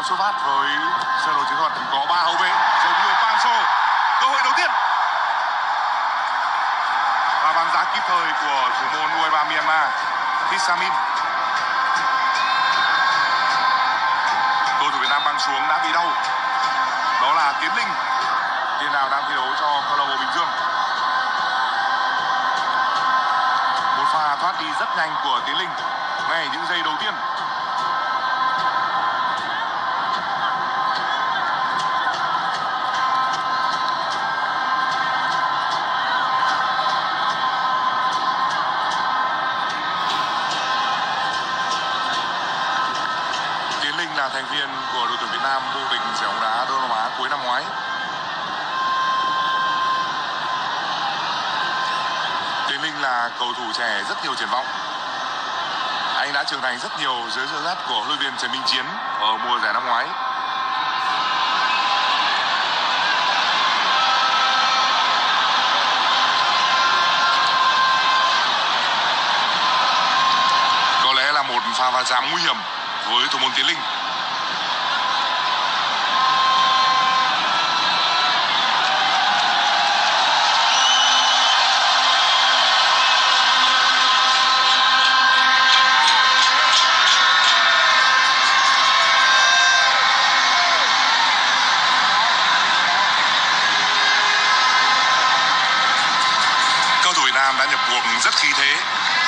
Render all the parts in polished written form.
xuất phát với sơ đồ chiến thuật có 3 hậu vệ giống như Panso. Cơ hội đầu tiên và bắn giá kịp thời của thủ môn U23 Myanmar Hisamin. Cầu thủ Việt Nam băng xuống đã bị đau. Đó là Tiến Linh, tiền đạo đang thi đấu cho câu lạc bộ Bình Dương. Một pha thoát đi rất nhanh của Tiến Linh ngay những giây đầu tiên. Tiến Linh là thành viên của đội tuyển Việt Nam vô địch giải bóng đá Đông Nam Á cuối năm ngoái. Tiến Linh là cầu thủ trẻ rất nhiều triển vọng. Anh đã trưởng thành rất nhiều dưới sự dắt của huấn luyện viên Trần Minh Chiến ở mùa giải năm ngoái. Có lẽ là một pha va chạm nguy hiểm với thủ môn Tiến Linh. Cầu thủ Việt Nam đã nhập cuộc rất khí thế.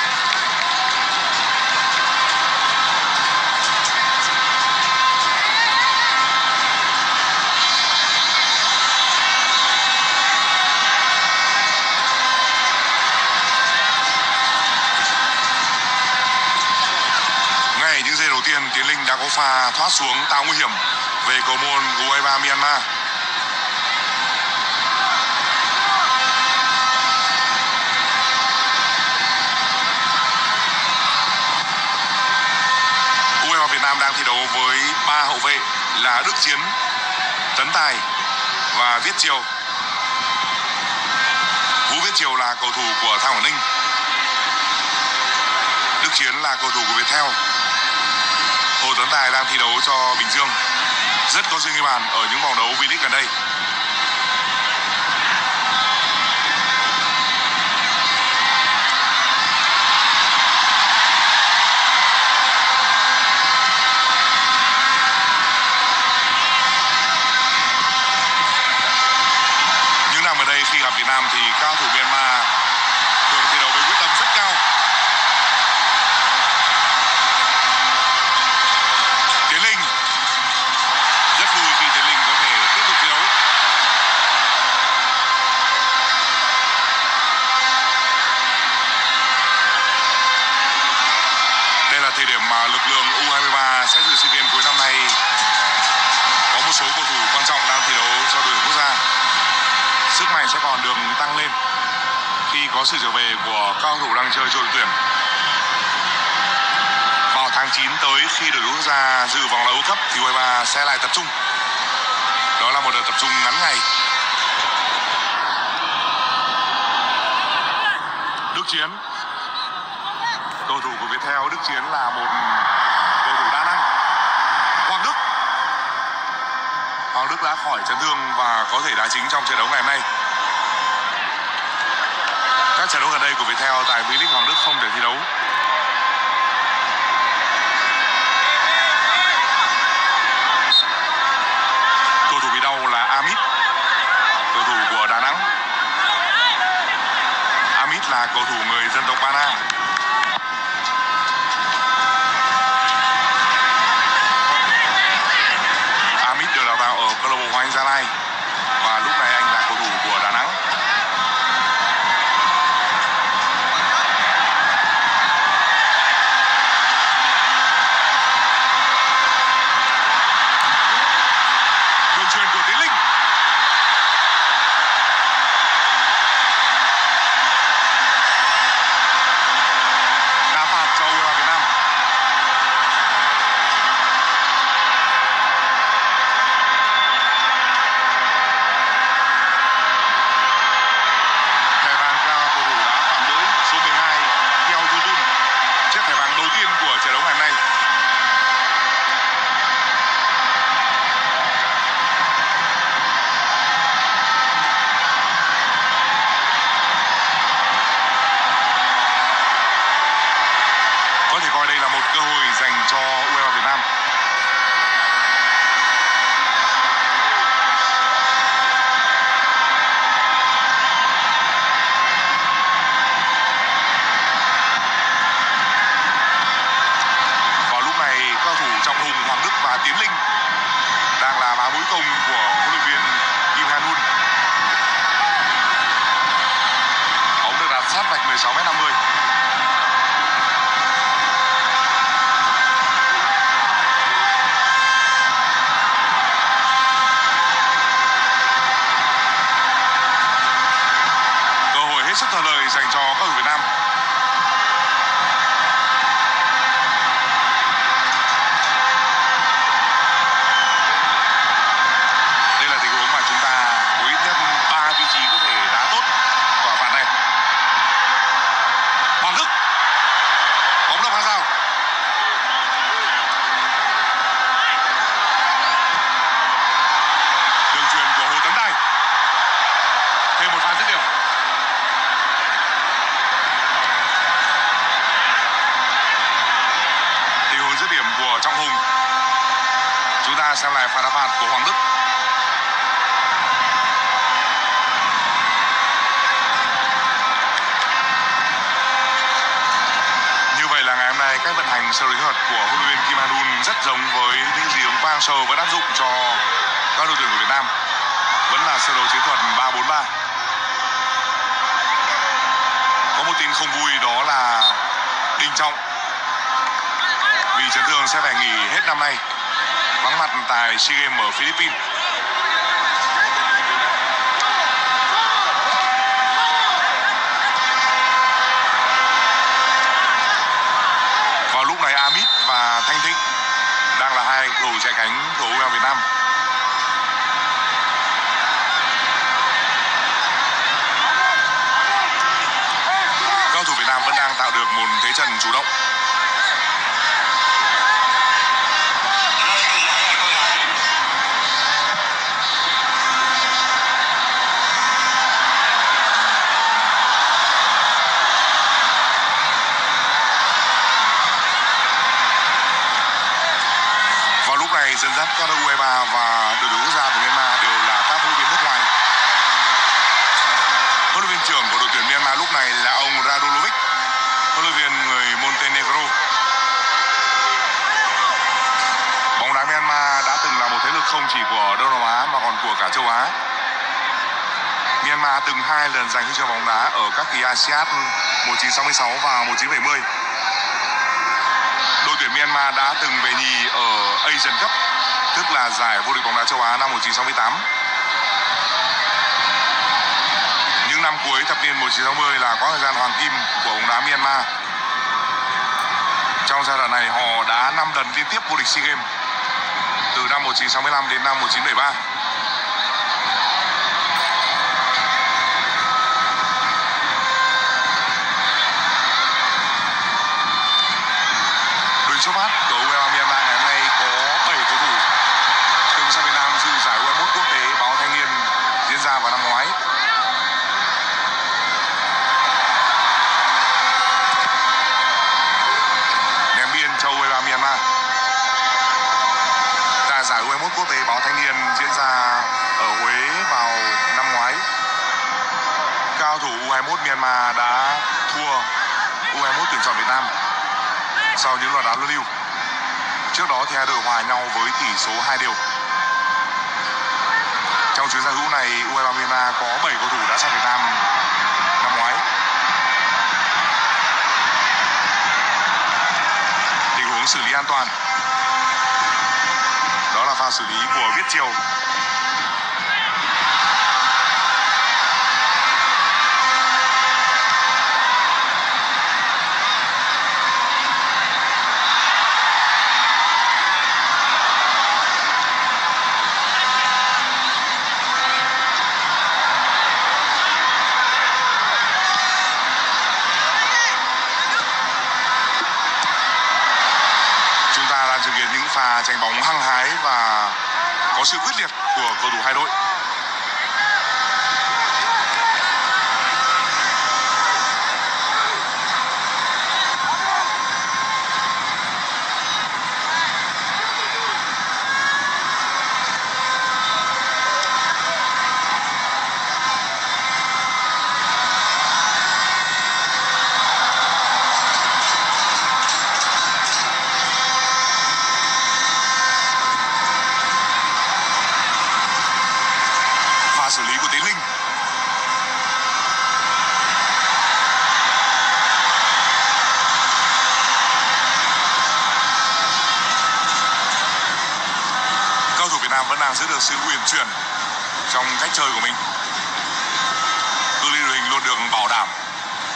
Ngay những giây đầu tiên, Tiến Linh đã có pha thoát xuống tạo nguy hiểm về cầu môn U23 Myanmar. U23 Việt Nam đang thi đấu với 3 hậu vệ là Đức Chiến, Tấn Tài và Viết Triều. Vũ Viết Triều là cầu thủ của Than Quảng Ninh. Đức Chiến là cầu thủ của Viettel. Hồ Tấn Tài đang thi đấu cho Bình Dương, rất có duyên ghi bàn ở những vòng đấu V-League gần đây. Những năm ở đây khi gặp Việt Nam thì cao thủ Myanmar thường thi đấu với quyết tâm rất cao. Tiến Linh rất vui khi Tiến Linh có thể tiếp tục thi đấu. Đây là thời điểm mà lực lượng U23 sẽ dự SEA Games cuối năm nay có một số cầu thủ quan trọng đang thi đấu cho đội tuyển quốc gia. Sức mạnh sẽ còn được tăng lên khi có sự trở về của các cầu thủ đang chơi cho đội tuyển. Vào tháng 9 tới, khi đội tuyển quốc gia dự vòng loại World Cup thì U23 sẽ lại tập trung. Đó là một đợt tập trung ngắn ngày. Đức Chiến, cầu thủ của Viettel. Đức Chiến là một cầu thủ đa năng. Hoàng Đức đã khỏi chấn thương và có thể đá chính trong trận đấu ngày hôm nay. Các trận đấu gần đây của Viettel tại V-League, Hoàng Đức không thể thi đấu. Cầu thủ bị đau là Amit, cầu thủ của Đà Nẵng. Amit là cầu thủ người dân tộc Ba Na. Amit được đào tạo ở câu lạc bộ Hoàng Anh Gia Lai và lúc này anh là cầu thủ của Đà Nẵng. Đường chuyền của Tiến Linh. người dành cho các cầu thủ Việt Nam. Đây là tình huống mà chúng ta có ít nhất 3 vị trí có thể đá tốt quả phạt này. Hoàng Đức, bóng đập phá rào. Đường chuyền của Hồ Tấn Tài. Thêm một pha dứt điểm. Tình huống dứt điểm của Trọng Hùng. Chúng ta xem lại pha đá phạt của Hoàng Đức. Như vậy là ngày hôm nay cách vận hành sơ đồ chiến thuật của huấn luyện viên Kim Han-un rất giống với những gì ông Park Hang-seo vẫn áp dụng cho các đội tuyển của Việt Nam. Vẫn là sơ đồ chiến thuật 3-4-3. Có một tin không vui đó là Đình Trọng vì chấn thương sẽ phải nghỉ hết năm nay, vắng mặt tại SEA Games ở Philippines. Vào lúc này Amit và Thanh Thịnh đang là hai cầu thủ chạy cánh của U23 Việt Nam. Các cầu thủ Việt Nam vẫn đang tạo được một thế trận chủ động. Dẫn dắt các đội U23 và đội tuyển quốc gia của Myanmar đều là các huấn luyện viên nước ngoài. Huấn luyện viên trưởng của đội tuyển Myanmar lúc này là ông Radulovic, huấn luyện viên người Montenegro. Bóng đá Myanmar đã từng là một thế lực không chỉ của Đông Nam Á mà còn của cả châu Á. Myanmar từng 2 lần giành huy chương bóng đá ở các kỳ ASEAN 1966 và 1970. Đội tuyển Myanmar đã từng về nhì ở Asian Cup, tức là giải vô địch bóng đá châu Á năm 1968. Những năm cuối thập niên 1960 là quãng thời gian hoàng kim của bóng đá Myanmar. Trong giai đoạn này họ đã 5 lần liên tiếp vô địch SEA Games từ năm 1965 đến năm 1973. Xuất phát của U23 Myanmar ngày hôm nay có 7 cầu thủ từng sang Việt Nam dự giải U21 quốc tế Báo Thanh niên diễn ra vào năm ngoái. Ném biên cho U23 Myanmar. Tại giải U21 quốc tế Báo Thanh niên diễn ra ở Huế vào năm ngoái, cao thủ U21 Myanmar đã thua U21 tuyển chọn Việt Nam sau những loạt đá luân lưu. Trước đó thì hai đội hòa nhau với tỷ số 2-2. Trong chuyến giao hữu này, U23 Myanmar có 7 cầu thủ đã sang Việt Nam năm ngoái. Tình huống xử lý an toàn. Đó là pha xử lý của Viết Triều. Chứng kiến những pha tranh bóng hăng hái và có sự quyết liệt của cầu thủ hai đội. Xử lý của Tiến Linh. Cầu thủ Việt Nam vẫn đang giữ được sự uyển chuyển trong cách chơi của mình. Cự ly đội hình luôn được bảo đảm.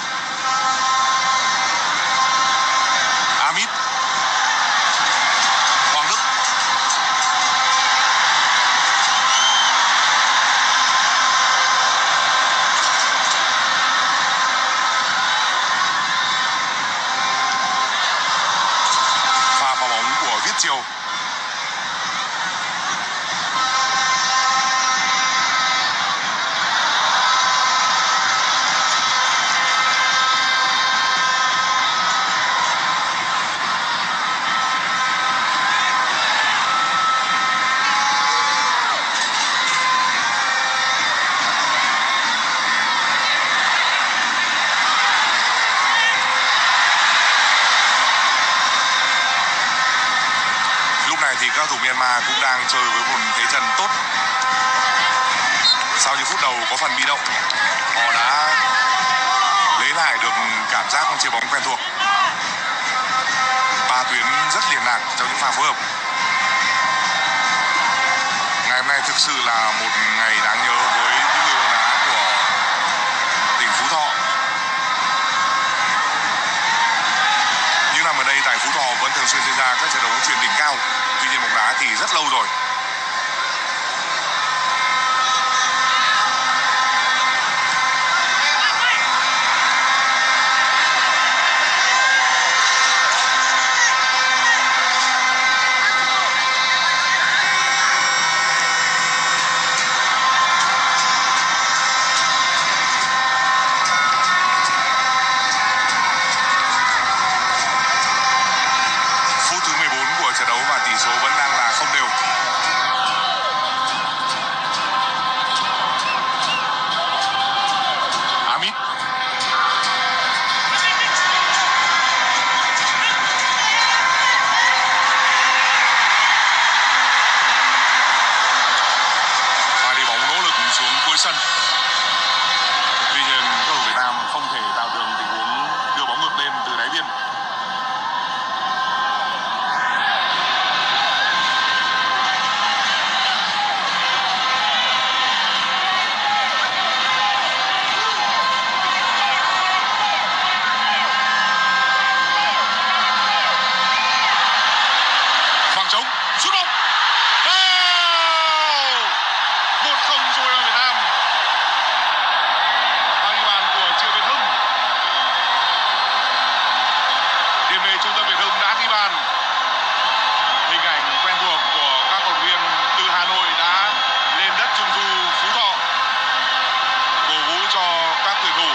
Myanmar cũng đang chơi với một thế trận tốt. Sau những phút đầu có phần bị động, họ đã lấy lại được cảm giác chơi bóng quen thuộc. 3 tuyến rất liền lạc trong những pha phối hợp. Ngày hôm nay thực sự là một ngày đáng nhớ với những người bóng đá của tỉnh Phú Thọ. Những năm ở đây tại Phú Thọ vẫn thường xuyên diễn ra các trận đấu bóng chuyền đỉnh cao. Tuy nhiên bóng đá thì rất lâu rồi. Trận đấu và tỷ số vẫn đang là không đều. Amit. Và đi bóng nỗ lực xuống cuối sân. Tuy nhiên cầu thủ Việt Nam không thể tạo được tình huống đưa bóng ngược lên từ đáy biên. Trống sút bóng vào 1-0 cho Việt Nam. Bao nhiêu bàn của Triệu Việt Hưng. Tiền vệ trung tâm Việt Hưng đã ghi bàn. Hình ảnh quen thuộc của các cầu thủ viên từ Hà Nội đã lên đất Trung Du Phú Thọ cổ vũ cho các tuyển thủ.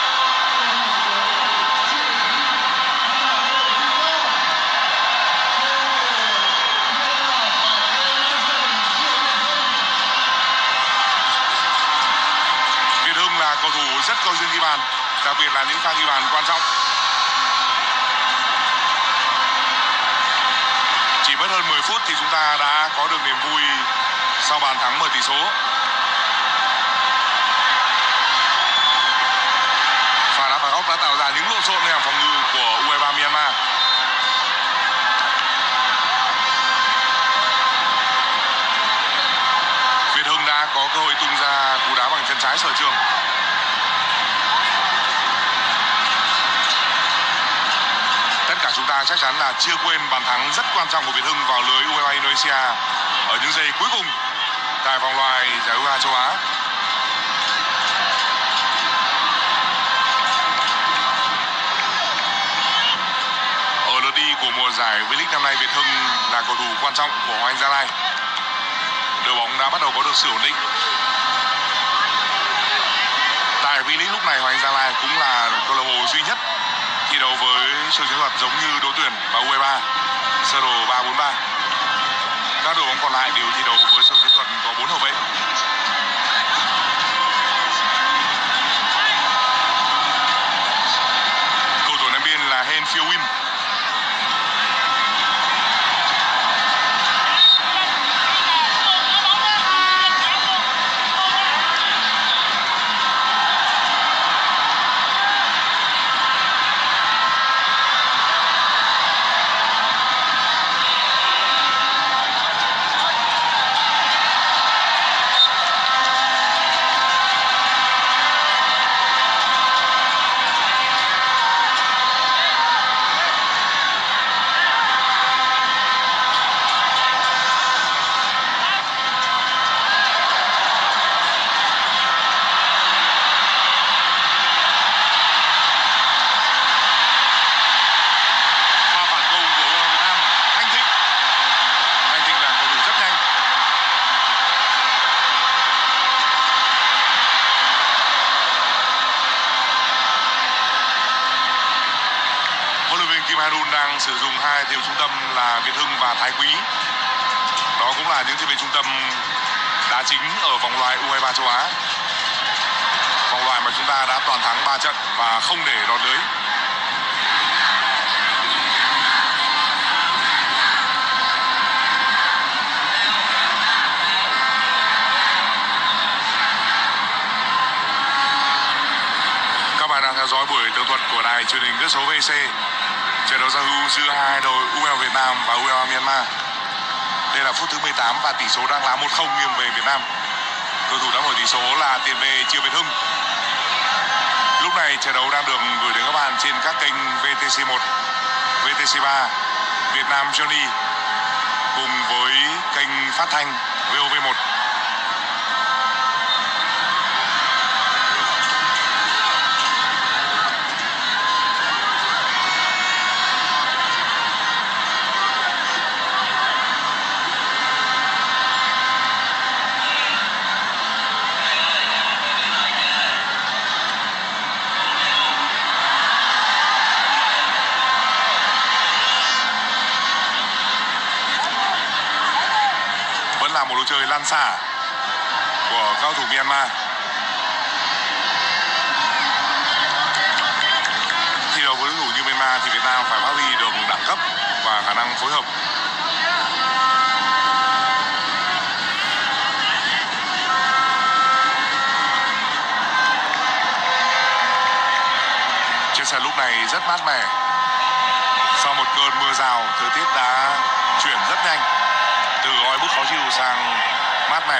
Là cầu thủ rất có duyên ghi bàn, đặc biệt là những pha ghi bàn quan trọng. Chỉ mất hơn 10 phút thì chúng ta đã có được niềm vui sau bàn thắng mở tỷ số. Pha đá phạt góc đã tạo ra những lộn xộnในhàng phòng ngự của U23 Myanmar. Việt Hưng đã có cơ hội tung ra cú đá bằng chân trái sở trường. Tất cả chúng ta chắc chắn là chưa quên bàn thắng rất quan trọng của Việt Hưng vào lưới U23 Indonesia ở những giây cuối cùng tại vòng loại giải U23 châu Á. Ở lượt đi của mùa giải V-League năm nay, Việt Hưng là cầu thủ quan trọng của Hoàng Anh Gia Lai. Đội bóng đã bắt đầu có được sự ổn định. Tại V-League lúc này, Hoàng Anh Gia Lai cũng là câu lạc bộ duy nhất thi đấu với sơ chiến thuật giống như đội tuyển và U23 sơ đồ 3-4-3. Các đội bóng còn lại đều thi đấu với sơ chiến thuật có 4 hậu vệ. Cầu thủ ném biên là Hen Phiêu Win. Kim Ha-dun đang sử dụng hai tiền vệ trung tâm là Việt Hưng và Thái Quý. Đó cũng là những tiền vệ trung tâm đá chính ở vòng loại U23 châu Á. Vòng loại mà chúng ta đã toàn thắng 3 trận và không để lọt lưới. dõi buổi tường thuật của đài truyền hình Đất số VC. Trận đấu giao hữu giữa hai đội U23 Việt Nam và U23 Myanmar. Đây là phút thứ 18 và tỷ số đang là 1-0 nghiêng về Việt Nam. Cầu thủ đã mở tỷ số là tiền vệ Triệu Việt Hưng. Lúc này trận đấu đang được gửi đến các bạn trên các kênh VTC1, VTC3, Việt Nam Johnny cùng với kênh phát thanh VOV1. Là một lối chơi lăn xả của cao thủ Myanmar. Thi đấu với đối thủ như Myanmar thì Việt Nam phải phát huy được đẳng cấp và khả năng phối hợp. Trên sân lúc này rất mát mẻ. Sau một cơn mưa rào, thời tiết đã chuyển rất nhanh từ oi bức khó chịu sang mát mẻ.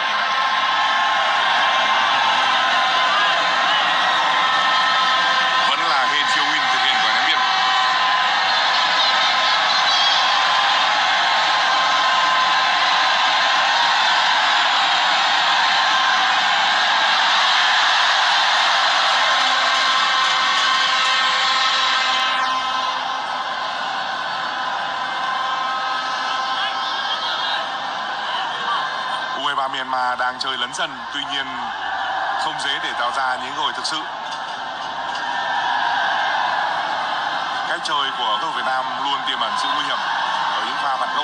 Vẫn là Hên Chiêu Win thực hiện quả ném biên. U23 Myanmar đang chơi lấn sân, tuy nhiên không dễ để tạo ra những cơ hội thực sự. Cách chơi của các cầu thủ Việt Nam luôn tiềm ẩn sự nguy hiểm ở những pha phản công.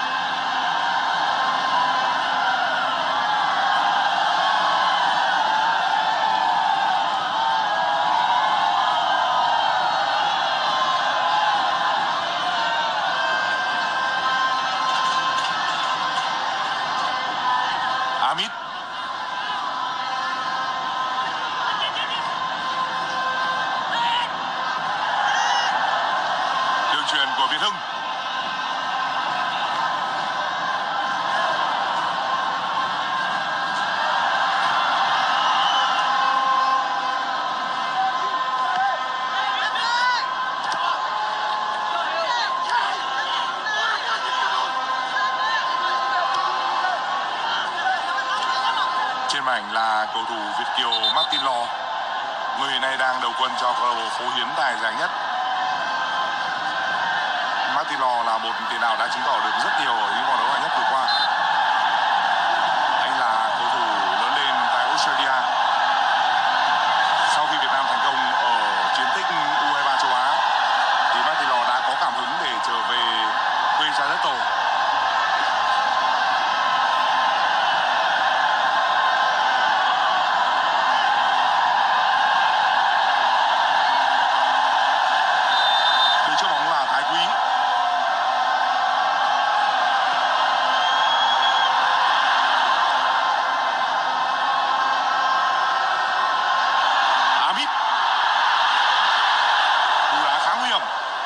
Amit. Đường chuyền của Việt Hưng. Trên mảnh là cầu thủ Việt kiều Martin Lò, người hiện nay đang đầu quân cho câu lạc bộ Phố Hiến tài giải nhất. Martin Lò là một tiền đạo đã chứng tỏ được rất nhiều ở những vòng đấu hạng nhất vừa qua. Anh là cầu thủ lớn lên tại Australia. Sau khi Việt Nam thành công ở chiến tích U23 châu Á thì Martin Lò đã có cảm hứng để trở về quê cha đất tổ. Trước bóng là Thái Quý. Amit. Cú đá khá nguy hiểm.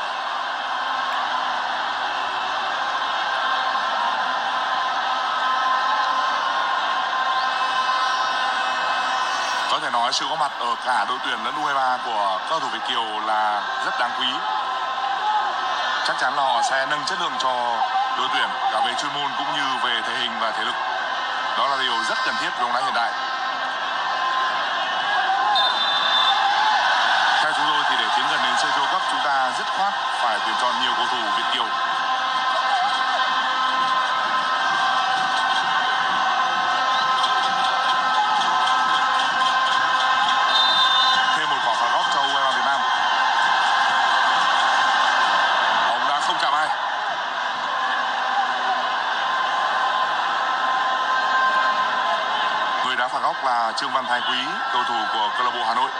Có thể nói sự có mặt ở cả đội tuyển lẫn U23 của các cầu thủ Việt kiều là rất đáng quý. Chắc chắn là họ sẽ nâng chất lượng cho đội tuyển cả về chuyên môn cũng như về thể hình và thể lực. Đó là điều rất cần thiết trong bóng đá hiện đại. Theo chúng tôi thì để tiến gần đến Central Cup, chúng ta dứt khoát phải tuyển chọn nhiều cầu thủ Việt kiều. Thêm một quả phạt góc cho U23 Việt Nam. Bóng đã không chạm ai. Người đá phạt góc là Trương Văn Thái Quý, cầu thủ của câu lạc bộ Hà Nội.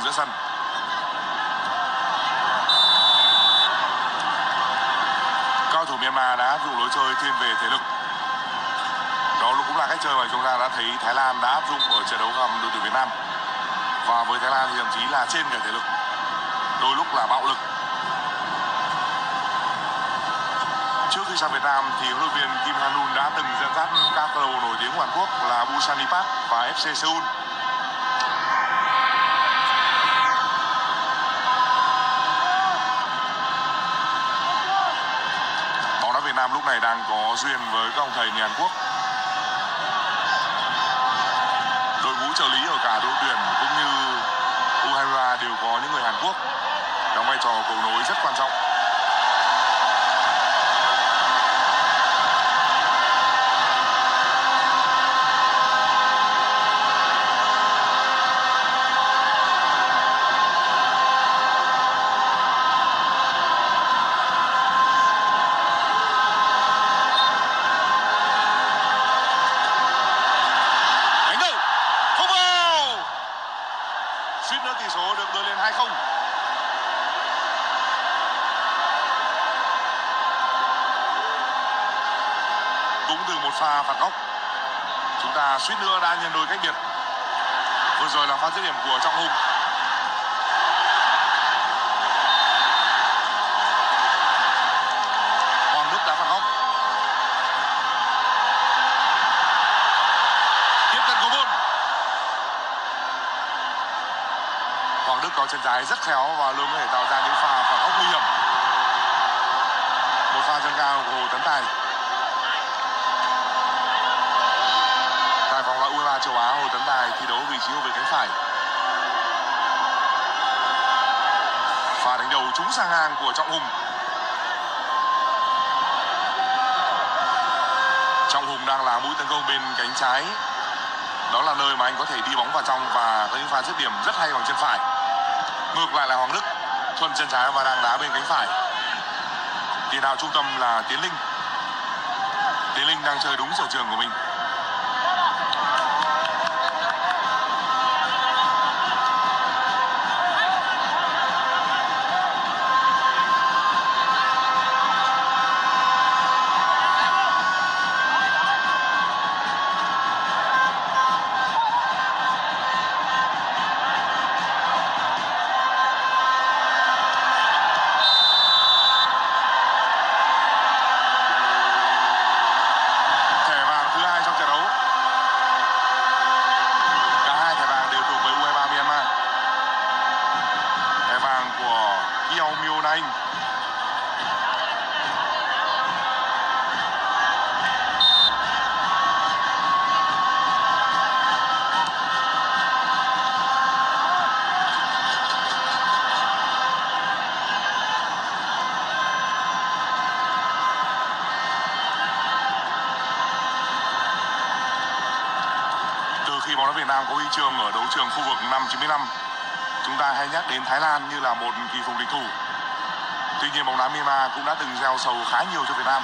giữa sân. Cao thủ Myanmar đã áp dụng lối chơi thiên về thể lực. Đó cũng là cách chơi mà chúng ta đã thấy Thái Lan đã áp dụng ở trận đấu gặp đội tuyển Việt Nam. Và với Thái Lan thì thậm chí là trên cả thể lực, đôi lúc là bạo lực. Trước khi sang Việt Nam thì huấn luyện viên Kim Han-un đã từng dẫn dắt các câu lạc bộ nổi tiếng của Hàn Quốc là Busan Impact và FC Seoul. Bóng đá Việt Nam lúc này đang có duyên với các ông thầy người Hàn Quốc. Đội ngũ trợ lý ở cả đội tuyển cũng như U23 đều có những người Hàn Quốc đóng vai trò cầu nối rất quan trọng. Suýt nữa tỷ số được đưa lên 2-0. Cũng từ một pha phạt góc, chúng ta suýt nữa đã nhân đôi cách biệt. Vừa rồi là pha dứt điểm của Trọng Hùng. Hoàng Đức đã phạt góc. Tiếp cận cầu môn. Hoàng Đức có chân trái rất khéo và luôn có thể tạo ra những pha phạt góc nguy hiểm. Một pha chân cao của Hồ Tấn Tài. Tại vòng loại U23 châu Á, Hồ Tấn Tài thi đấu vị trí hậu vệ cánh phải. Pha đánh đầu trúng sang ngang của Trọng Hùng. Trọng Hùng đang là mũi tấn công bên cánh trái. Đó là nơi mà anh có thể đi bóng vào trong và có những pha dứt điểm rất hay bằng chân phải. Ngược lại là Hoàng Đức, thuận chân trái và đang đá bên cánh phải. Tiền đạo trung tâm là Tiến Linh. Tiến Linh đang chơi đúng sở trường của mình. Khi bóng đá Việt Nam có huy chương ở đấu trường khu vực năm 95, chúng ta hay nhắc đến Thái Lan như là một kỳ phùng địch thủ. Tuy nhiên bóng đá Myanmar cũng đã từng gieo sầu khá nhiều cho Việt Nam.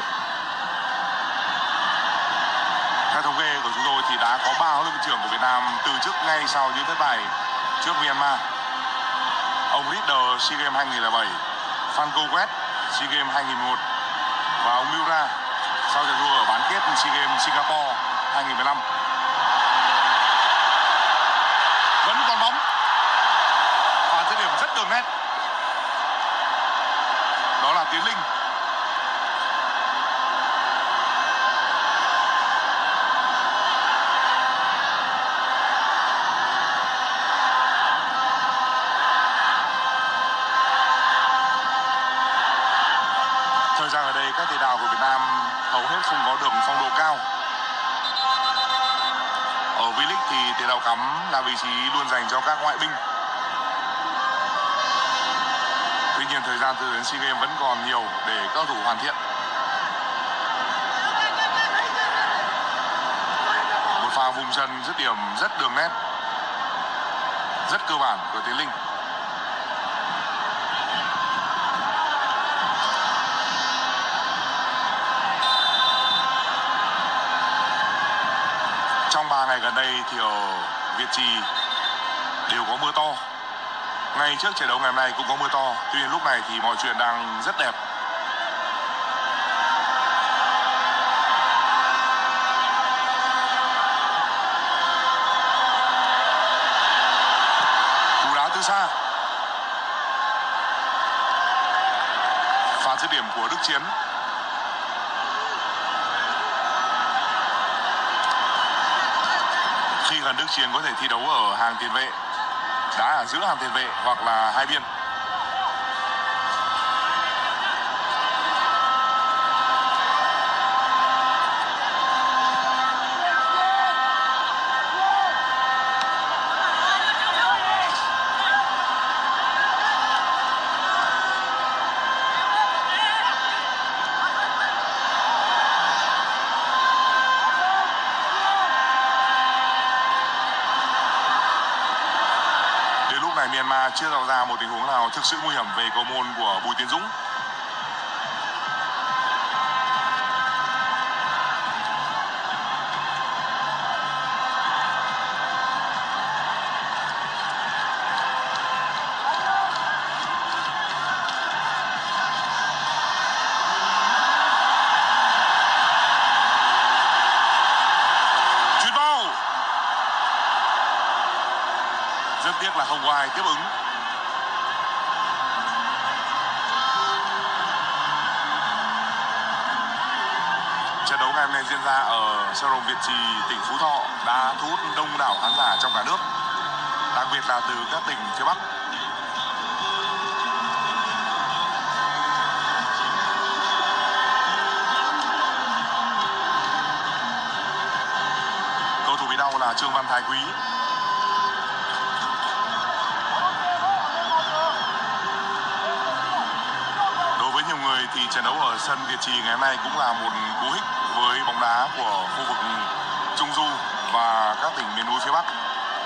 Theo thống kê của chúng tôi thì đã có 3 huấn luyện viên trưởng của Việt Nam từ chức ngay sau những thất bại trước Myanmar. Ông Ritter SEA Games 2007, Phan Cô Quét SEA Games 2011 và ông Miura sau trận thua ở bán kết SEA Games Singapore 2015. Vẫn còn bóng. Pha dứt điểm rất đường nét. Đó là Tiến Linh. Thời gian ở đây các tiền đạo của Việt Nam hầu hết không có được phong độ cao. Ở V-League thì tiền đạo cắm là vị trí luôn dành cho các ngoại binh. Tuy nhiên thời gian từ đến SEA Games vẫn còn nhiều để các cầu thủ hoàn thiện. Một pha vùng chân dứt điểm rất đường nét, rất cơ bản của Tiến Linh. Trong 3 ngày gần đây thì ở Việt Trì đều có mưa to. Ngay trước trận đấu ngày hôm nay cũng có mưa to, tuy nhiên lúc này thì mọi chuyện đang rất đẹp. Cú đá từ xa. Pha dứt điểm của Đức Chiến. Khi gần Đức Chiến có thể thi đấu ở hàng tiền vệ, đá ở giữa hàng tiền vệ hoặc là hai biên. Myanmar chưa tạo ra một tình huống nào thực sự nguy hiểm về cầu môn của Bùi Tiến Dũng. Rất tiếc là không có ai tiếp ứng. Trận đấu ngày hôm nay diễn ra ở sân vận động Việt Trì, tỉnh Phú Thọ đã thu hút đông đảo khán giả trong cả nước, đặc biệt là từ các tỉnh phía Bắc. Cầu thủ bị đau là Trương Văn Thái Quý. Nhiều người thì trận đấu ở sân Việt Trì ngày hôm nay cũng là một cú hích với bóng đá của khu vực Trung Du và các tỉnh miền núi phía Bắc.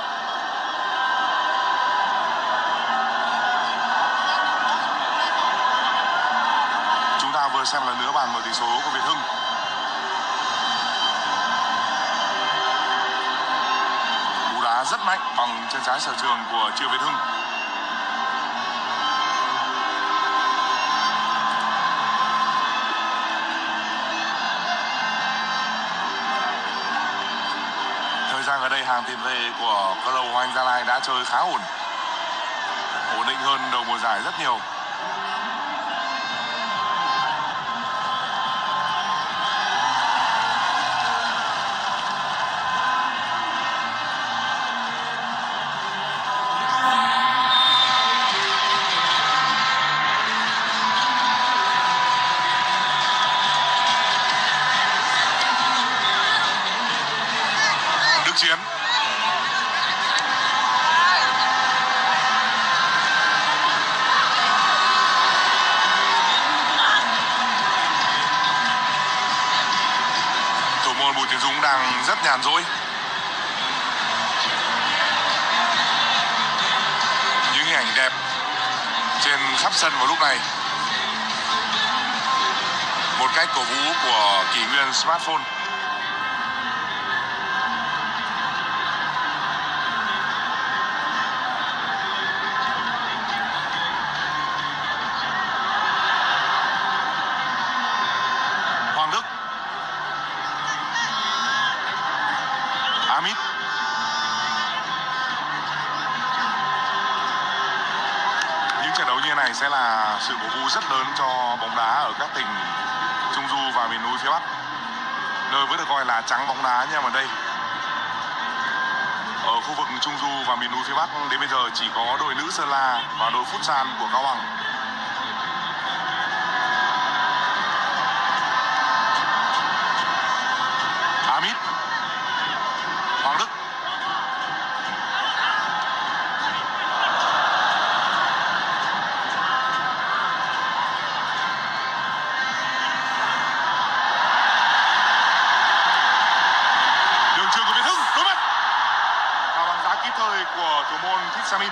Chúng ta vừa xem lần nữa bàn mở tỷ số của Việt Hưng. Cú đá rất mạnh bằng chân trái sở trường của Triệu Việt Hưng. Ở đây hàng tiền vệ của câu lạc bộ Hoàng Anh Gia Lai đã chơi khá ổn định hơn đầu mùa giải rất nhiều. Chiến. Thủ môn Bùi Tiến Dũng đang rất nhàn rỗi. Những hình ảnh đẹp trên khắp sân vào lúc này. Một cách cổ vũ của kỷ nguyên smartphone. Những trận đấu như này sẽ là sự cổ vũ rất lớn cho bóng đá ở các tỉnh Trung Du và miền núi phía Bắc, nơi vẫn được coi là trắng bóng đá nha. Ở đây ở khu vực Trung Du và miền núi phía Bắc đến bây giờ chỉ có đội nữ Sơn La và đội Futsal của Cao Bằng. Amit, Hoàng Đức. Đường trường của Việt Hưng đối mặt và bằng đá kịp thời của thủ môn Thích Samin.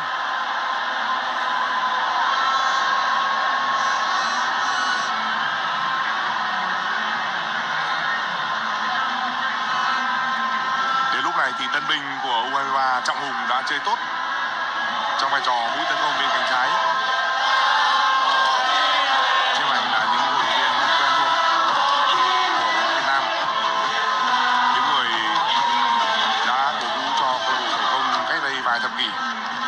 Đến lúc này thì tân binh của U23 Trọng Hùng đã chơi tốt. trong vai trò mũi tấn công bên cánh trái. Trên ảnh là những cổ động viên quen thuộc của Việt Nam, những người đã cổ vũ cho câu lạc bộ Hải Phòng cách đây vài thập kỷ.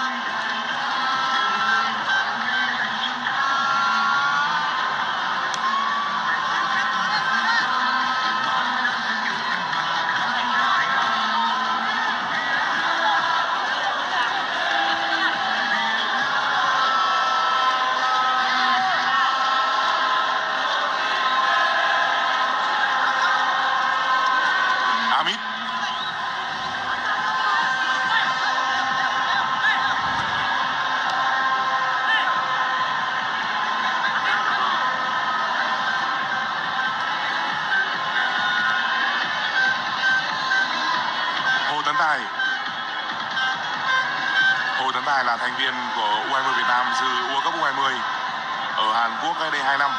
Hồ Tấn Tài là thành viên của U20 Việt Nam dự World Cup U20 ở Hàn Quốc cách đây 2 năm.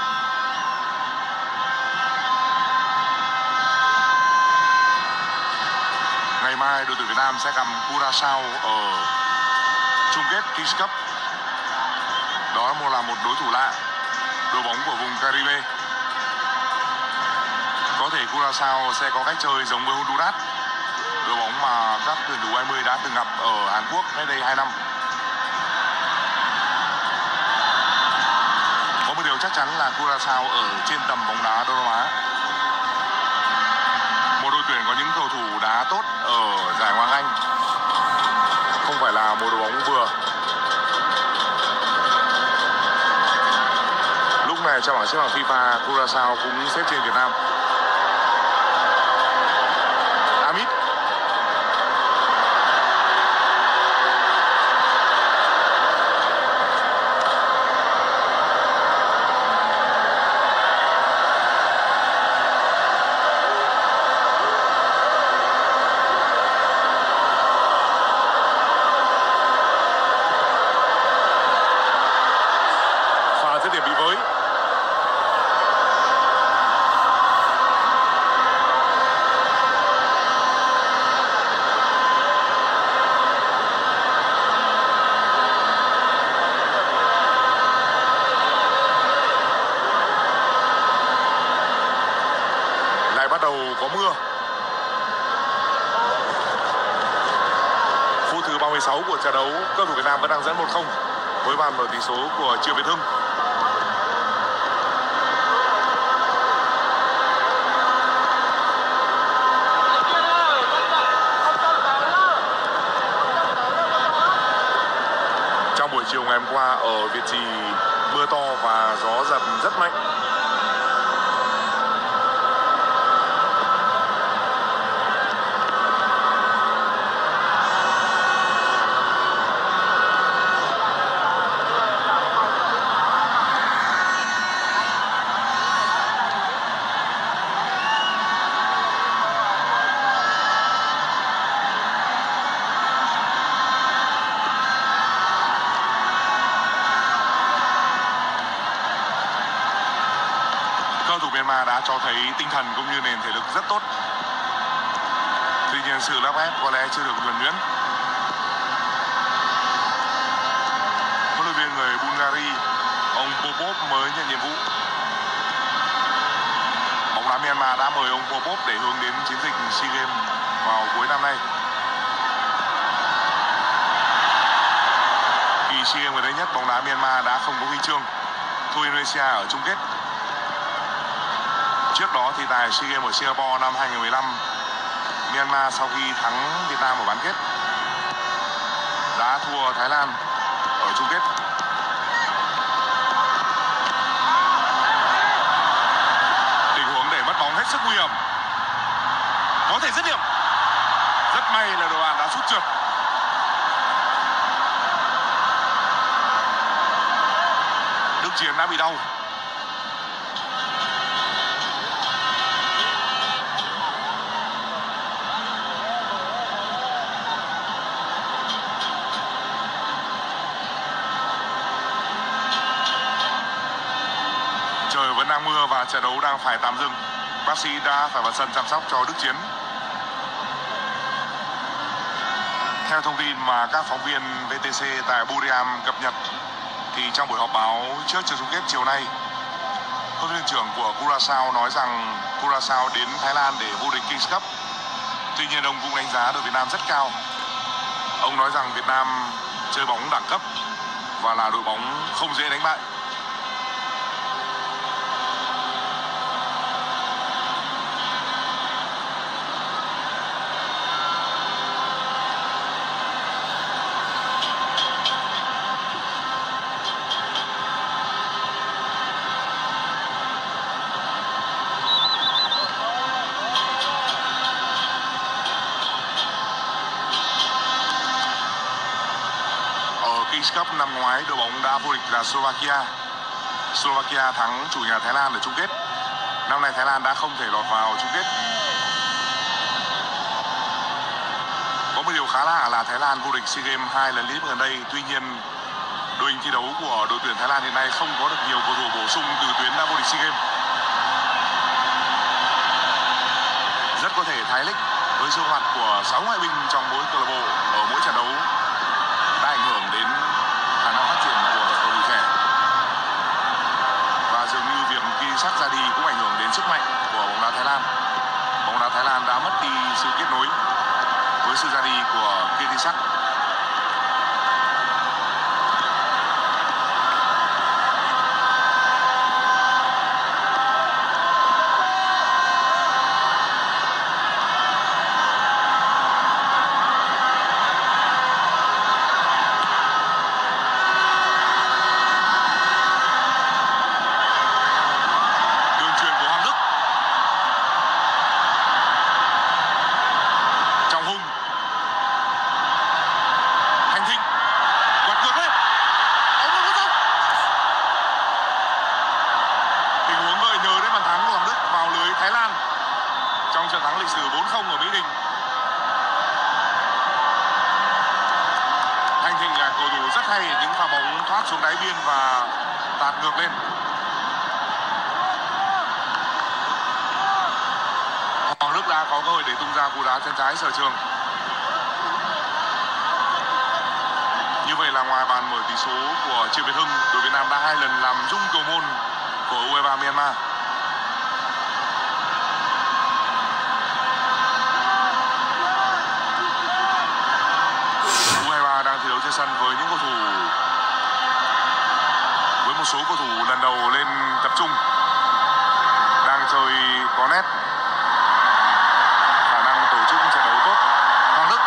Ngày mai đội tuyển Việt Nam sẽ gặp Curaçao ở chung kết Kings Cup. Đó là một đối thủ lạ, đội bóng của vùng Caribe. Có thể Curaçao sẽ có cách chơi giống với Honduras, đội bóng mà các tuyển thủ U20 đã từng gặp ở Hàn Quốc cách đây 2 năm. Có một điều chắc chắn là Curaçao ở trên tầm bóng đá Đông Nam Á. Một đội tuyển có những cầu thủ đá tốt ở giải Ngoại hạng Anh, không phải là một đội bóng vừa. Lúc này trong bảng xếp hạng FIFA, Curaçao cũng xếp trên Việt Nam. Amit dứt điểm bị với. Lại bắt đầu có mưa. Phút thứ 36 của trận đấu, cầu thủ Việt Nam vẫn đang dẫn 1-0 với bàn mở tỷ số của Triệu Việt Hưng. Trong buổi chiều ngày hôm qua ở Việt Trì mưa to và gió giật rất mạnh. Cầu thủ Myanmar đã cho thấy tinh thần cũng như nền thể lực rất tốt. Tuy nhiên sự lắp ghép có lẽ chưa được nhuần nhuyễn. Huấn luyện viên người Bulgaria, ông Popov mới nhận nhiệm vụ. Bóng đá Myanmar đã mời ông Popov để hướng đến chiến dịch SEA Games vào cuối năm nay. Kỳ SEA Games gần đây nhất, bóng đá Myanmar đã không có huy chương, thua Indonesia ở chung kết. Trước đó thì tại SEA Games ở Singapore năm 2015, Myanmar sau khi thắng Việt Nam ở bán kết đã thua Thái Lan ở chung kết. Tình huống để mất bóng hết sức nguy hiểm, có thể dứt điểm. Rất may là đội bạn đã sút trượt. Đức Chiến đã bị đau. Trời vẫn đang mưa và trận đấu đang phải tạm dừng. Bác sĩ đã phải vào sân chăm sóc cho Đức Chiến. Theo thông tin mà các phóng viên VTC tại Buriram cập nhật thì trong buổi họp báo trước trận chung kết chiều nay, huấn luyện viên trưởng của Curaçao nói rằng Curaçao đến Thái Lan để vô địch Kings Cup. Tuy nhiên ông cũng đánh giá đội Việt Nam rất cao. Ông nói rằng Việt Nam chơi bóng đẳng cấp và là đội bóng không dễ đánh bại. Kings Cup năm ngoái, đội bóng đã vô địch là Slovakia. Slovakia thắng chủ nhà Thái Lan ở chung kết. Năm nay Thái Lan đã không thể lọt vào chung kết. Có một điều khá lạ là Thái Lan vô địch SEA Games 2 lần liên tiếp gần đây. Tuy nhiên, đội hình thi đấu của đội tuyển Thái Lan hiện nay không có được nhiều cầu thủ bổ sung từ tuyến đã vô địch SEA Games. Rất có thể Thái League với sự mặt của 6 ngoại binh trong mỗi câu lạc bộ ở mỗi trận đấu đã ảnh hưởng đến khả năng phát triển của cầu thủ trẻ, và dường như việc Kirisak ra đi cũng ảnh hưởng đến sức mạnh của bóng đá Thái Lan. Bóng đá Thái Lan đã mất đi sự kết nối với sự ra đi của Kirisak. Trận thắng lịch sử 4-0 ở Mỹ Đình. Thanh Thịnh là cầu thủ rất hay, những pha bóng thoát xuống đáy biên và tạt ngược lên. Hoàng Đức đã có cơ hội để tung ra cú đá chân trái sở trường. Như vậy là ngoài bàn mở tỷ số của Triệu Việt Hưng, đội Việt Nam đã 2 lần làm rung cầu môn của U23 Myanmar. Đang thi đấu trên sân với những cầu thủ, với một số cầu thủ lần đầu lên tập trung, đang chơi có nét, khả năng tổ chức trận đấu tốt. Hoàng Đức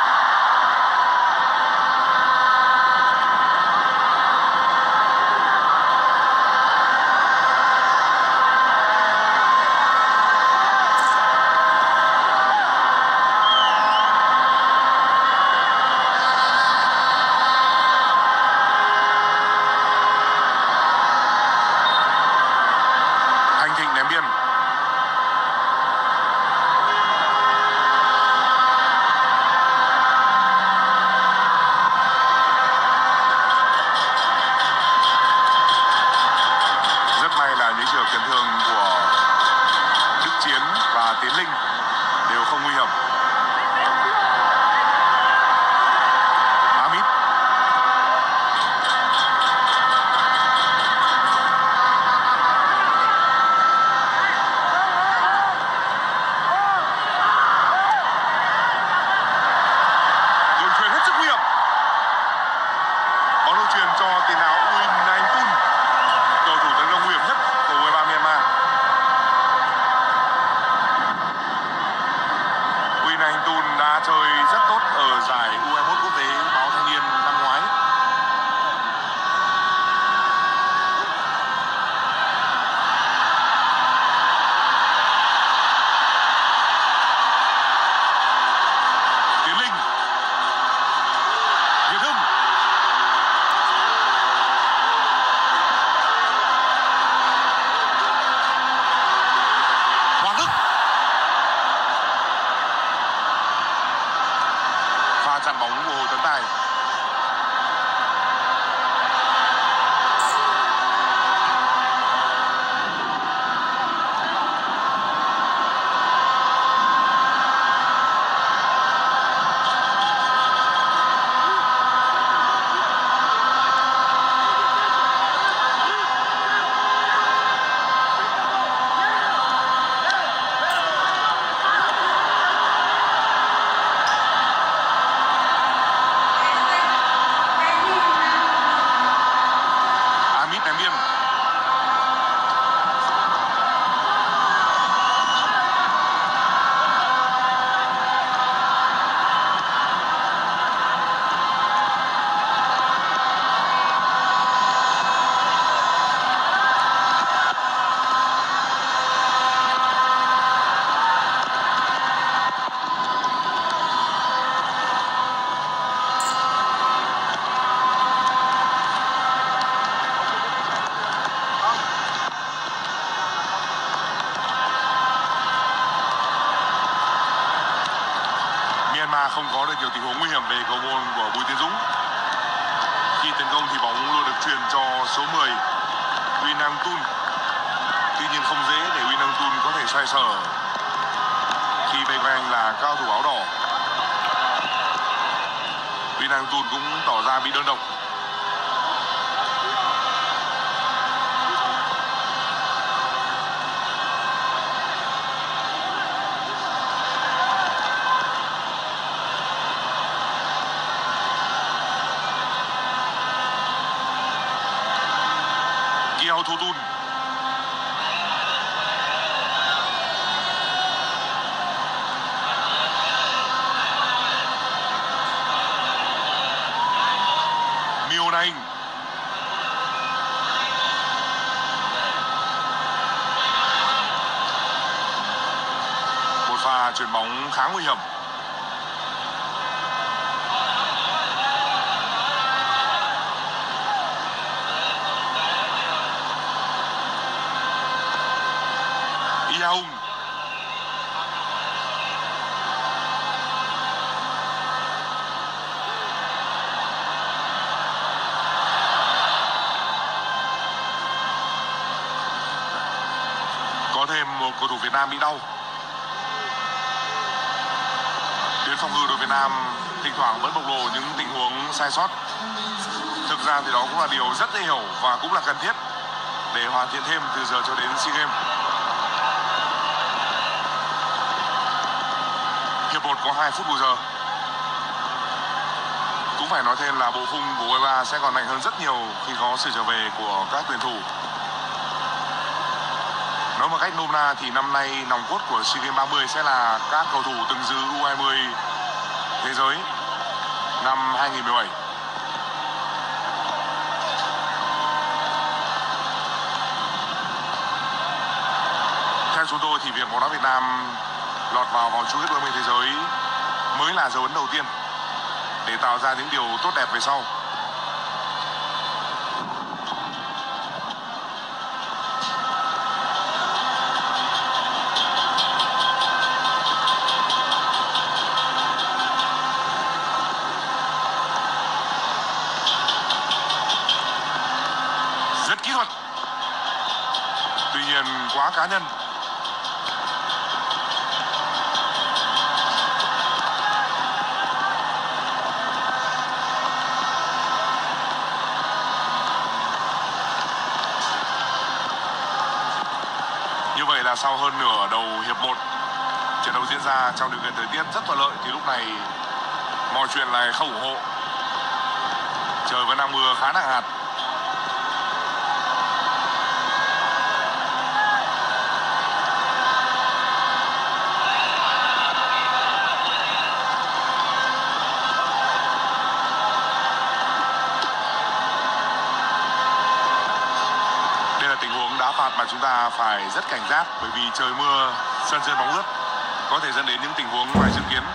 không có được nhiều tình huống nguy hiểm về cầu môn của Bùi Tiến Dũng. Khi tấn công thì bóng luôn được truyền cho số 10 Uy Năng Tun. Tuy nhiên không dễ để Uy Năng Tun có thể xoay sở khi vây quanh là cao thủ áo đỏ. Uy Năng Tun cũng tỏ ra bị đơn độc. Kiao Thu Tun. Miêu Anh. Một pha chuyền bóng khá nguy hiểm. Hùng. Có thêm một cầu thủ Việt Nam bị đau. Tuyến phòng ngự đội Việt Nam thỉnh thoảng vẫn bộc lộ những tình huống sai sót. Thực ra thì đó cũng là điều rất dễ hiểu và cũng là cần thiết để hoàn thiện thêm từ giờ cho đến SEA Games. Hiệp 1 có 2 phút bù giờ. Cũng phải nói thêm là bộ khung của U23 sẽ còn mạnh hơn rất nhiều khi có sự trở về của các tuyển thủ. Nói một cách nôm na thì năm nay nòng cốt của SEA Games 30 sẽ là các cầu thủ từng dự U20 thế giới năm 2017. Theo chúng tôi thì việc bóng đá Việt Nam lọt vào vòng chung kết U20 thế giới mới là dấu ấn đầu tiên để tạo ra những điều tốt đẹp về sau. Rất kỹ thuật. Tuy nhiên quá cá nhân. Như vậy là sau hơn nửa đầu hiệp 1, trận đấu diễn ra trong điều kiện thời tiết rất thuận lợi thì lúc này mọi chuyện lại không ủng hộ. Trời vẫn đang mưa khá nặng hạt. Đây là tình huống đá phạt mà chúng ta phải rất cảnh giác, bởi vì trời mưa, sân chơi bóng ướt có thể dẫn đến những tình huống ngoài dự kiến.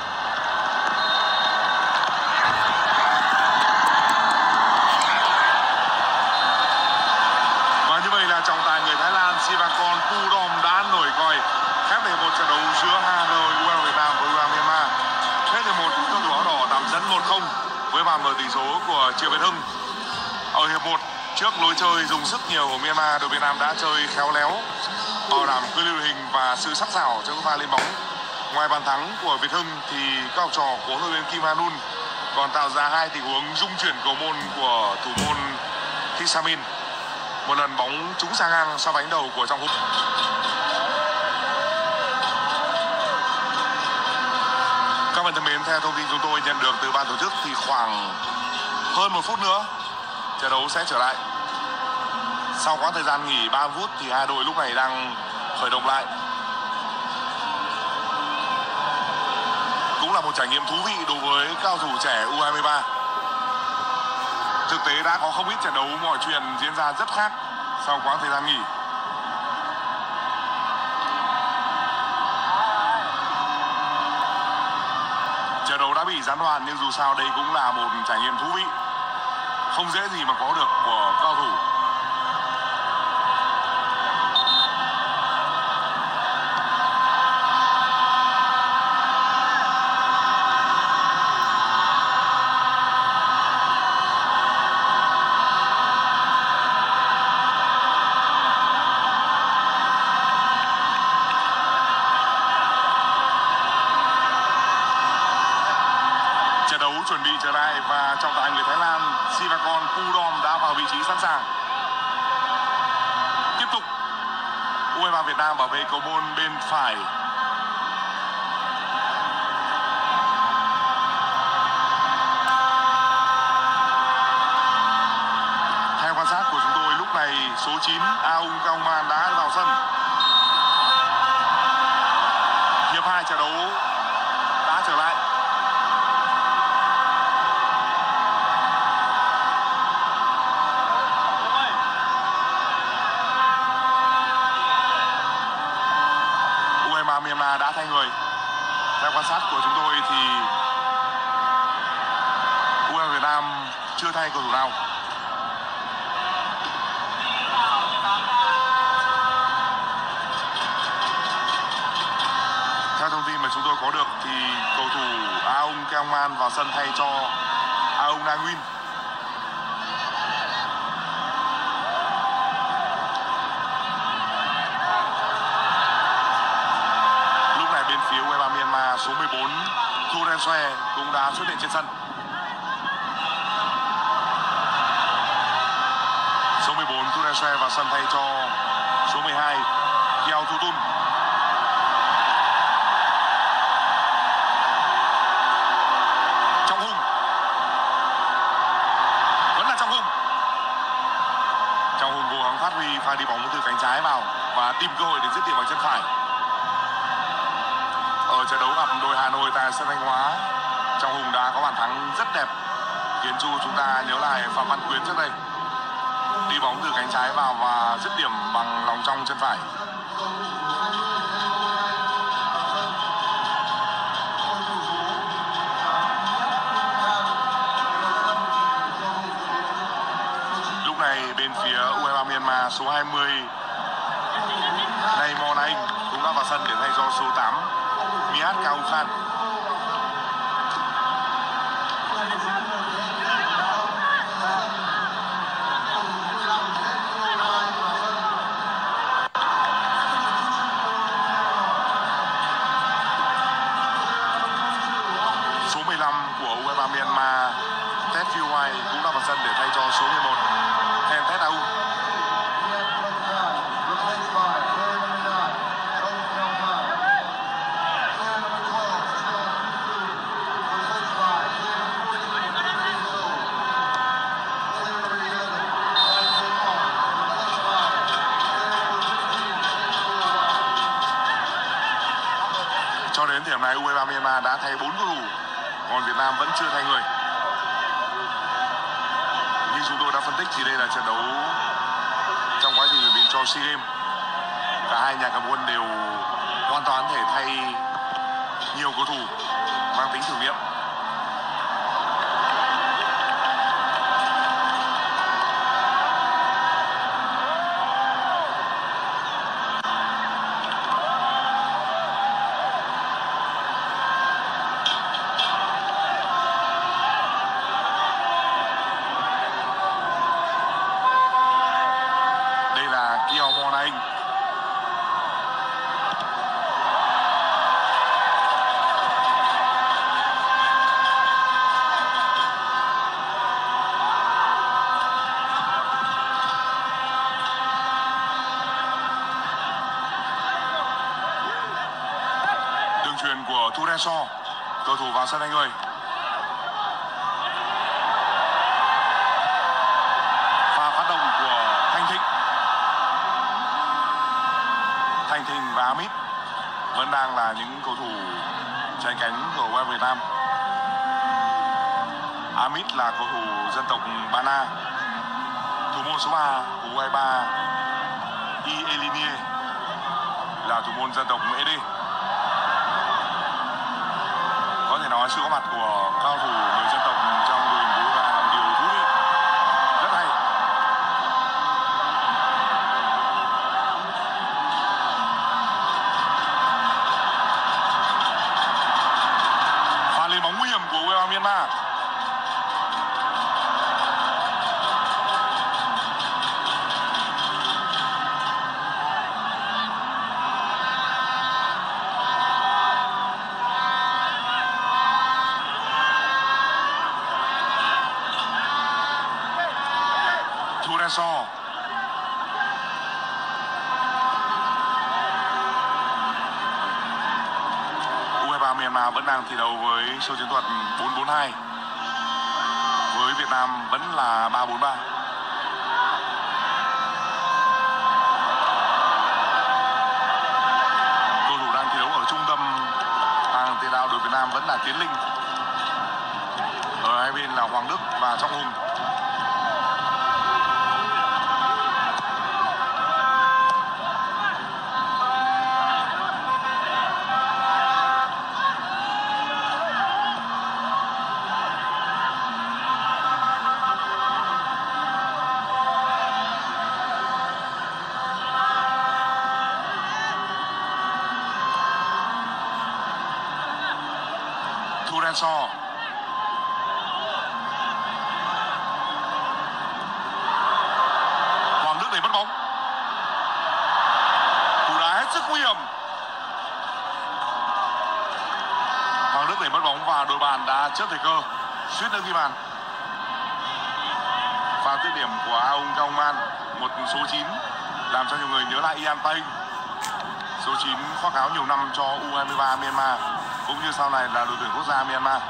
Và như vậy là trọng tài người Thái Lan Sivakon Pudom đã nổi còi khép lại một trận đấu giữa Hà Nội U23 Việt Nam với U23 Myanmar. Hết hiệp 1, cầu thủ áo đỏ tạm dẫn 1-0 với bàn mở tỷ số của Triệu Việt Hưng. Ở hiệp 1, trước lối chơi dùng sức nhiều của Myanmar, đội Việt Nam đã chơi khéo léo, bảo đảm cự ly đội hình và sự sắc sảo trong pha lên bóng. Ngoài bàn thắng của Việt Hưng thì các học trò của huấn luyện viên Kim Ha-nun còn tạo ra 2 tình huống rung chuyển cầu môn của thủ môn Thisamin. Một lần bóng trúng sang ngang sau bánh đầu của Trong Húc. Các bạn thân mến, theo thông tin chúng tôi nhận được từ ban tổ chức thì khoảng hơn 1 phút nữa trận đấu sẽ trở lại. Sau quãng thời gian nghỉ 3 phút thì hai đội lúc này đang khởi động lại. Cũng là một trải nghiệm thú vị đối với các cầu thủ trẻ U23. Thực tế đã có không ít trận đấu mọi chuyện diễn ra rất khác sau quãng thời gian nghỉ. Trận đấu đã bị gián đoạn nhưng dù sao đây cũng là một trải nghiệm thú vị, không dễ gì mà có được của cao thủ. chuẩn bị trở lại và trọng tài người Thái Lan Sivakon Pudom đã vào vị trí sẵn sàng. Tiếp tục U23 Việt Nam bảo vệ cầu môn bên phải. Theo quan sát của chúng tôi lúc này số 9 Aung Kaungman đã vào sân. Hiệp 2 trận đấu đã trở lại. U23 Myanmar đã thay người. Theo quan sát của chúng tôi thì U23 Việt Nam chưa thay cầu thủ nào. Theo thông tin mà chúng tôi có được thì cầu thủ Aung Kaungman vào sân thay cho Aung Na Nguyên. Lúc này bên phía U23 Myanmar số 14 Thu Ren Xoe cũng đã xuất hiện trên sân. Số 14 Thu Ren Xoe vào sân thay cho số 12 Kiao Thu Tun. Phát huy pha đi bóng từ cánh trái vào và tìm cơ hội để dứt điểm bằng chân phải. Ở trận đấu gặp đội Hà Nội tại sân Thanh Hóa, Trọng Hùng đã có bàn thắng rất đẹp khiến cho chúng ta nhớ lại Phạm Văn Quyến trước đây. Đi bóng từ cánh trái vào và dứt điểm bằng lòng trong chân phải. Bên phía U23 Myanmar số 20 Naimon Anh cũng đã vào sân để thay cho số 8 Miat Kaung Khan. Số 15 của U23 Myanmar Tet Phiwai cũng đã vào sân để thay cho số 11 Hen Tet Aung. Cho đến thời điểm này U23 Myanmar đã thay 4 cầu thủ, còn Việt Nam vẫn chưa thay người. Như chúng tôi đã phân tích thì đây là trận đấu trong quá trình chuẩn bị cho SEA Games. Cả hai nhà cầm quân đều hoàn toàn thể thay nhiều cầu thủ mang tính thử nghiệm. Chuyền của Thu Ren So, cầu thủ vào sân thay người. Pha phát động của Thanh Thịnh và Amit vẫn đang là những cầu thủ trái cánh của U23 Việt Nam. Amit là cầu thủ dân tộc Ba Na. Thủ môn số 3 của U23 Y Elinie là thủ môn dân tộc Mễ Đê. Có thể nói sự có mặt của cao thủ người dân tộc trong đội hình U23 là một điều thú vị, rất hay. Pha lên bóng nguy hiểm của U23 Myanmar. Renso. U23 Myanmar vẫn đang thi đấu với số chiến thuật 4-4-2. Với Việt Nam vẫn là 3-4-3. Cầu thủ đang thi đấu ở trung tâm hàng tiền đạo đội Việt Nam vẫn là Tiến Linh. Ở hai bên là Hoàng Đức và Trọng Hùng. Thu Renso. Hoàng Đức để mất bóng. Cú đá hết sức nguy hiểm. Hoàng Đức để mất bóng và đội bạn đã chớp thời cơ, suýt nữa ghi bàn. Pha dứt điểm của Aung Kong Man, một số 9 làm cho nhiều người nhớ lại Ian Payne. Số 9 khoác áo nhiều năm cho U23 Myanmar cũng như sau này là đội tuyển quốc gia Myanmar.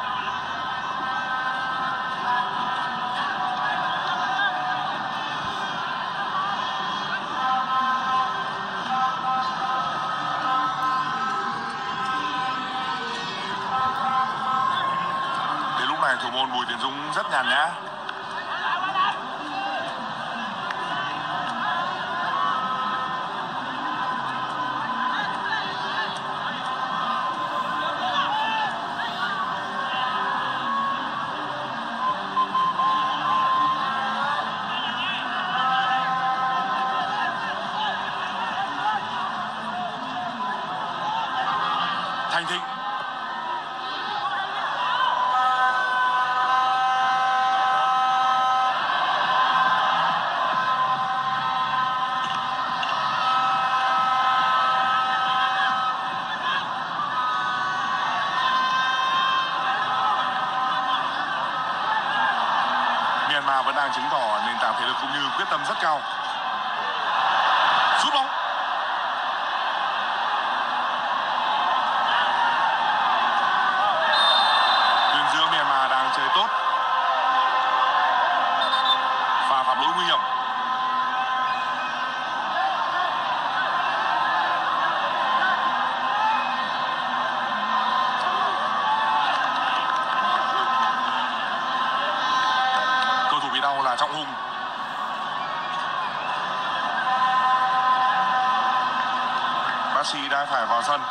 Đến lúc này thủ môn Bùi Tiến Dũng rất nhàn nhã. Thành Thịnh. Myanmar vẫn đang chứng tỏ nền tảng thể lực cũng như quyết tâm rất cao. Sút bóng. Tuyến giữa Myanmar đang chơi tốt. Pha phạm lỗi nguy hiểm. Cầu thủ bị đau là Trọng Hùng. Bác sĩ đã phải vào sân.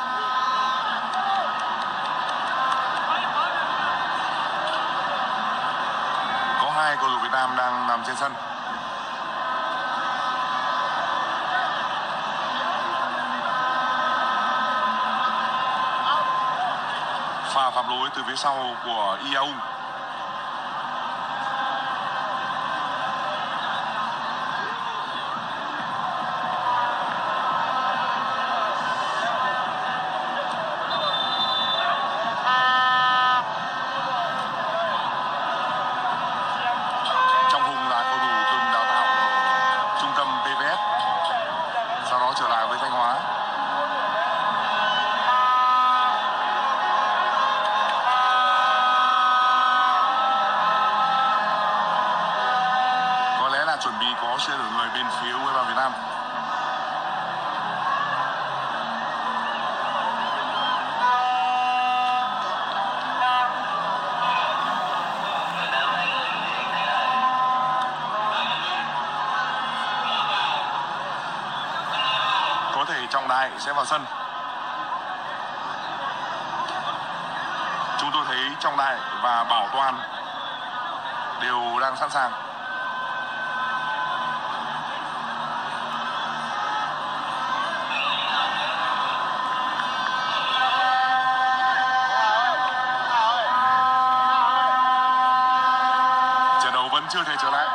Có 2 cầu thủ Việt Nam đang nằm trên sân. Pha phạm lỗi từ phía sau của Iaung. Trọng Hùng là cầu thủ từng đào tạo ở trung tâm PVF, sau đó trở lại với Thanh Hóa. Có lẽ là chuẩn bị có xe đổi người bên phía U23 Việt Nam. Có thể Trọng Đại sẽ vào sân. Chúng tôi thấy Trọng Đại và Bảo Toàn đều đang sẵn sàng. Trận đấu vẫn chưa thể trở lại.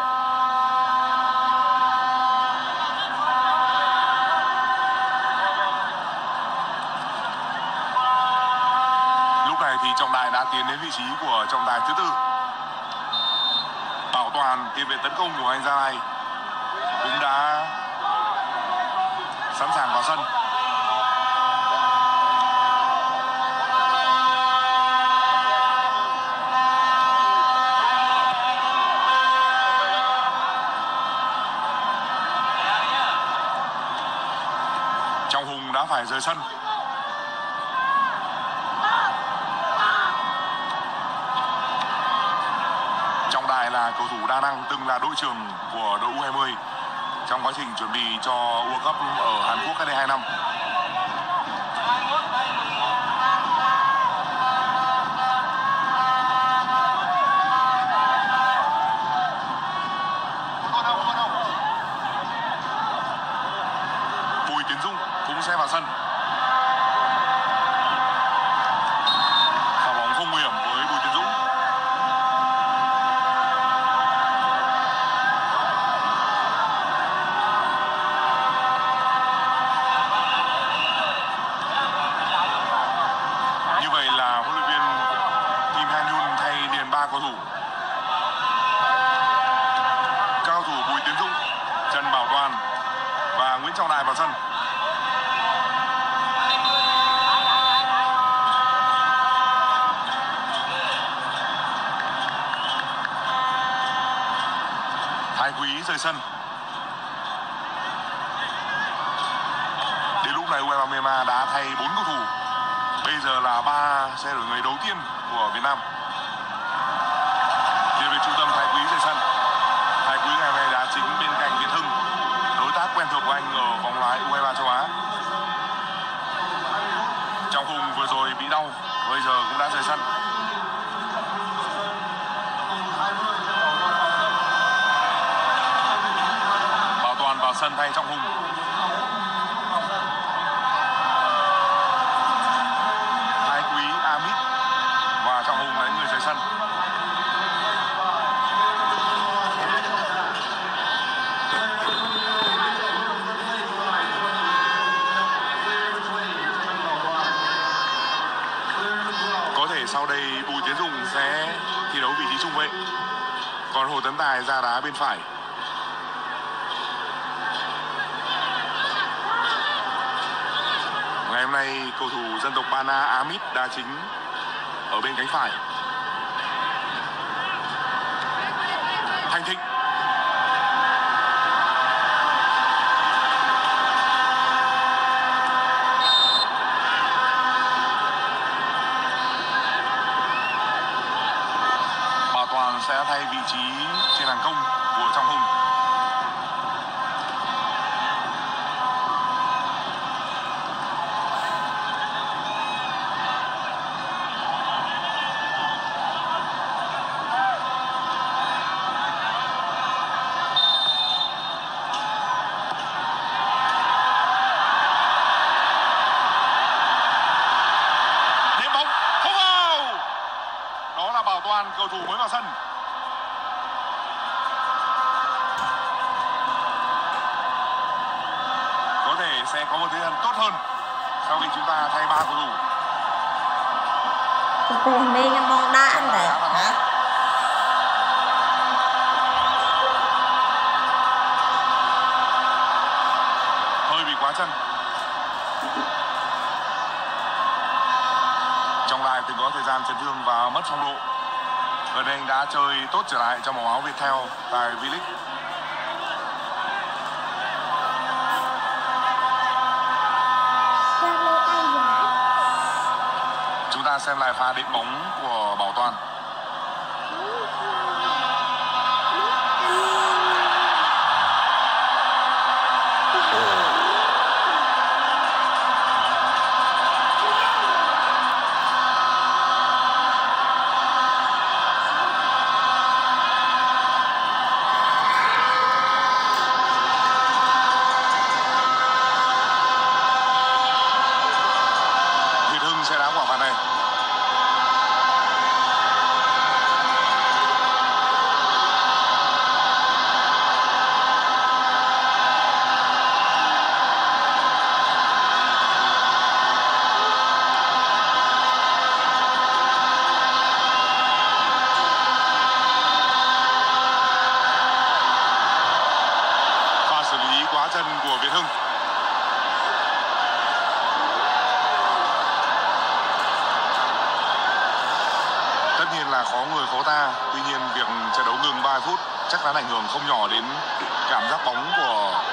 Lúc này thì Trọng Đại đã tiến đến vị trí của trọng tài thứ 4. Bảo Toàn tiến về tấn công của anh Gia Lai. sẵn sàng vào sân. Trọng Hùng đã phải rời sân. Trọng Đại là cầu thủ đa năng, từng là đội trưởng của đội U20 trong quá trình chuẩn bị cho World Cup ở Hàn Quốc cách đây 2 năm. Bùi Tiến Dũng cũng sẽ vào sân. Pha bóng không nguy hiểm với Bùi Tiến Dũng. Như vậy là huấn luyện viên Kim Ha-nyun thay liền 3 cầu thủ. Cao thủ Bùi Tiến Dũng, Trần Bảo Toàn và Nguyễn Trọng Đại vào sân. Thái Quý rời sân. Đến lúc này U23 Myanmar đã thay 4 cầu thủ. Bây giờ là 3 xe đổi người đầu tiên của Việt Nam. Tiền vệ trung tâm Thái Quý rời sân. Thái Quý ngày hôm nay đá chính bên cạnh Việt Hưng, đối tác quen thuộc của anh ở vòng loại U23 châu Á. Trọng Hùng vừa rồi bị đau, bây giờ cũng đã rời sân. Bảo Toàn vào sân thay Trọng Hùng. Thái Quý, Amit và Trọng Hùng là những người rời sân. Có thể sau đây Bùi Tiến Dũng sẽ thi đấu vị trí trung vệ, còn Hồ Tấn Tài ra đá bên phải. Ngày hôm nay cầu thủ dân tộc Ba Na Amit đá chính ở bên cánh phải. Thanh Thịnh. Bảo Toàn sẽ thay vị trí trên hàng công của Trọng Hùng. Bảo Toàn, cầu thủ mới vào sân. Có thể sẽ có một thế trận tốt hơn sau khi chúng ta thay 3 cầu thủ. Mình là bóng đá anh đấy hả? Hơi bị quá chân. Trọng Đại từng có thời gian chấn thương và mất phong độ. Gần đây anh đã chơi tốt trở lại trong màu áo Viettel tại V-League. Chúng ta xem lại pha định bóng của Bảo Toàn. Việt Hưng sẽ đá quả phạt này. Pha xử lý quá chân của Việt Hưng. có người có ta. Tuy nhiên việc trận đấu ngừng 3 phút chắc chắn ảnh hưởng không nhỏ đến cảm giác bóng của